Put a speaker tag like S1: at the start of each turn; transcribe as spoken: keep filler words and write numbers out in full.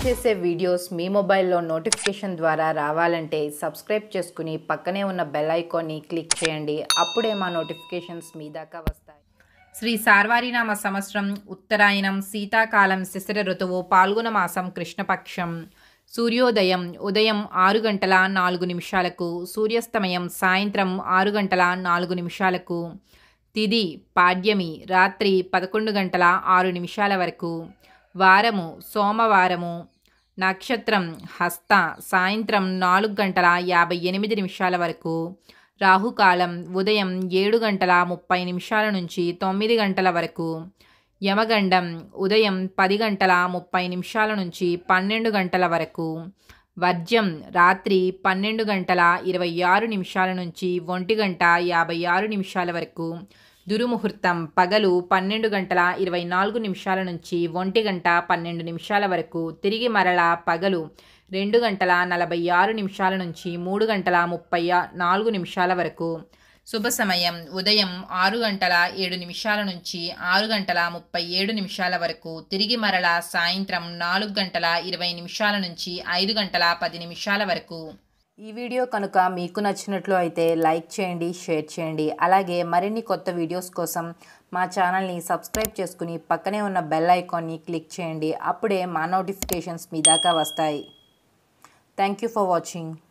S1: చేసే వీడియోస్ మీ మొబైల్లో నోటిఫికేషన్ ద్వారా రావాలంటే సబ్స్క్రైబ్ చేసుకుని పక్కనే ఉన్న బెల్ ఐకాన్ని క్లిక్ చేయండి. అప్పుడే మా నోటిఫికేషన్స్ మీ దాకా వస్తాయి. శ్రీ సార్వారినామ సంవత్సరం ఉత్తరాయణం శీతాకాలం శిశిర ఋతువు పాల్గొన మాసం కృష్ణపక్షం. సూర్యోదయం ఉదయం ఆరు గంటల నాలుగు నిమిషాలకు, సూర్యాస్తమయం సాయంత్రం ఆరు గంటల నాలుగు నిమిషాలకు. తిథి పాడ్యమి రాత్రి పదకొండు గంటల ఆరు నిమిషాల వరకు. వారము సోమవారము. నక్షత్రం హస్త సాయంత్రం నాలుగు గంటల యాభై ఎనిమిది నిమిషాల వరకు. రాహుకాలం ఉదయం ఏడు గంటల ముప్పై నిమిషాల నుంచి తొమ్మిది గంటల వరకు. యమగండం ఉదయం పది గంటల ముప్పై నిమిషాల నుంచి పన్నెండు గంటల వరకు. వర్జ్యం రాత్రి పన్నెండు గంటల ఇరవై ఆరు నిమిషాల నుంచి ఒంటి గంట యాభై ఆరు నిమిషాల వరకు. దుర్ముహూర్తం పగలు పన్నెండు గంటల ఇరవై నాలుగు నిమిషాల నుంచి ఒంటి గంట పన్నెండు నిమిషాల వరకు. తిరిగి మరల పగలు రెండు గంటల నలభై ఆరు నిమిషాల నుంచి మూడు గంటల ముప్పై నాలుగు నిమిషాల వరకు. శుభ సమయం ఉదయం ఆరు గంటల ఏడు నిమిషాల నుంచి ఆరు గంటల ముప్పై ఏడు నిమిషాల వరకు. తిరిగి మరల సాయంత్రం నాలుగు గంటల ఇరవై నిమిషాల నుంచి ఐదు గంటల పది నిమిషాల వరకు. ఈ వీడియో కనుక మీకు నచ్చినట్లు అయితే లైక్ చేయండి, షేర్ చేయండి. అలాగే మరిన్ని కొత్త వీడియోస్ కోసం మా ఛానల్ని సబ్స్క్రైబ్ చేసుకుని పక్కనే ఉన్న బెల్ ఐకాన్ని క్లిక్ చేయండి. అప్పుడే మా నోటిఫికేషన్స్ మీ దాకా వస్తాయి. Thank you for watching.